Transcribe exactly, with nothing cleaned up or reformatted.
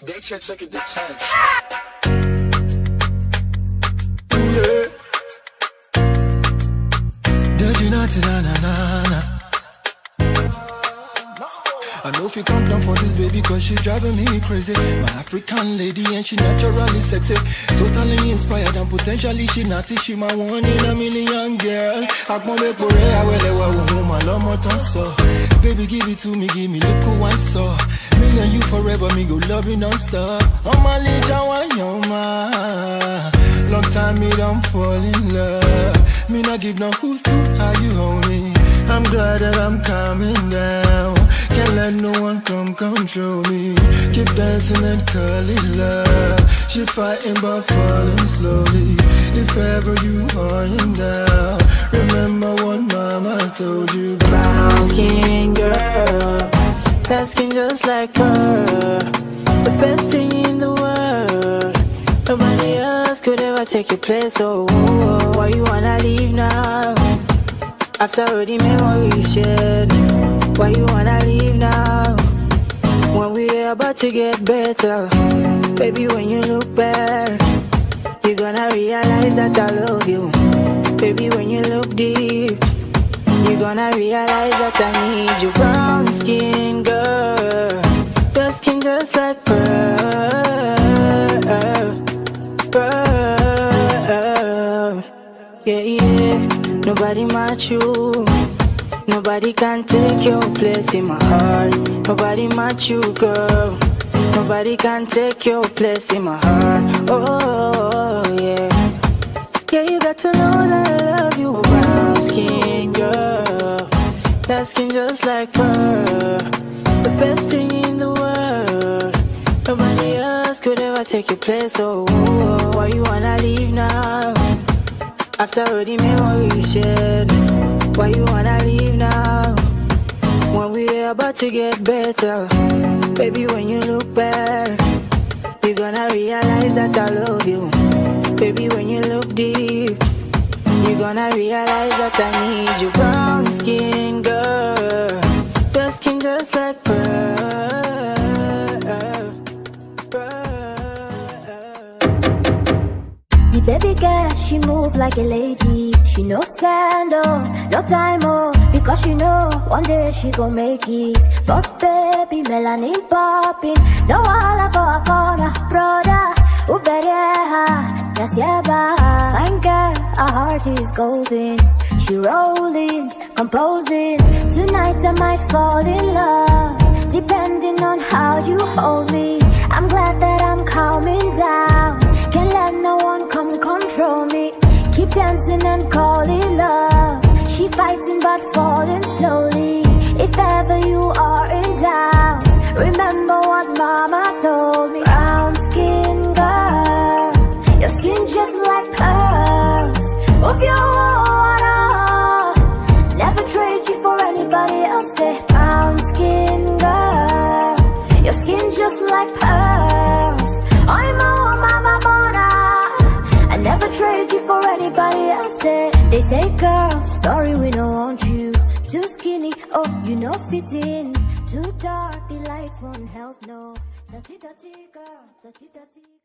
They check took it to ten. Yeah. Did you not na na na na? I know if you come down for this baby cause she driving me crazy. My African lady and she naturally sexy. Totally inspired and potentially she naughty. She my one in a million girl. Baby give it to me, give me look one saw. Me and you forever, me go love you non-stop. On my little one, yo ma. Long time me don't fall in love. Me not give no hoot hoot how you hold me. I'm glad that I'm calming down. Can't let no one come control me. Keep dancing and call it love. She fighting but falling slowly. If ever you are in doubt, remember what mama told you. Brown skin girl, that skin just like her. The best thing in the world. Nobody else could ever take your place. Oh, oh, oh. Why you wanna leave now? After all the memories shared, why you wanna leave now? When we're about to get better, baby, when you look back, you're gonna realize that I love you. Baby, when you look deep, you're gonna realize that I need you. Brown skin girl, your skin just like pearl, pearl. Yeah, yeah. Nobody match you. Nobody can take your place in my heart. Nobody match you, girl. Nobody can take your place in my heart. Oh, yeah. Yeah, you got to know that I love you. Brown skin girl, that skin just like pearl. The best thing in the world. Nobody else could ever take your place. Oh, oh, oh. Why you wanna leave now? After all the memories shared, why you wanna leave now? When we're about to get better, baby, when you look back, you're gonna realize that I love you. Baby, when you look deep, you're gonna realize that I need you. Brown skin girl, your skin just like pearl. The baby girl, she move like a lady. She no sandal, no time off, because she know one day she gon' make it. Boss baby, melanin popping, no wahala for a corner, brother. Ubereha, yes yeah, fine girl, her heart is golden. She rolling, composing. Tonight I might fall in love, depending on how you hold me. I'm glad that I'm calming down. Can't let no one come control me. Keep dancing and call it love. She fighting but falling slowly. If ever you are in doubt, remember what mama told me. Brown skin girl, your skin just like pearls. Of your water, never trade you for anybody else. Say brown skin girl, your skin just like pearls. I'm a mama mona, I never trade you for anybody else. They say, girl, sorry we don't want you. Too skinny, oh, you know fit in. Too dark, the lights won't help, no. Dirty, dirty girl, dirty, dirty.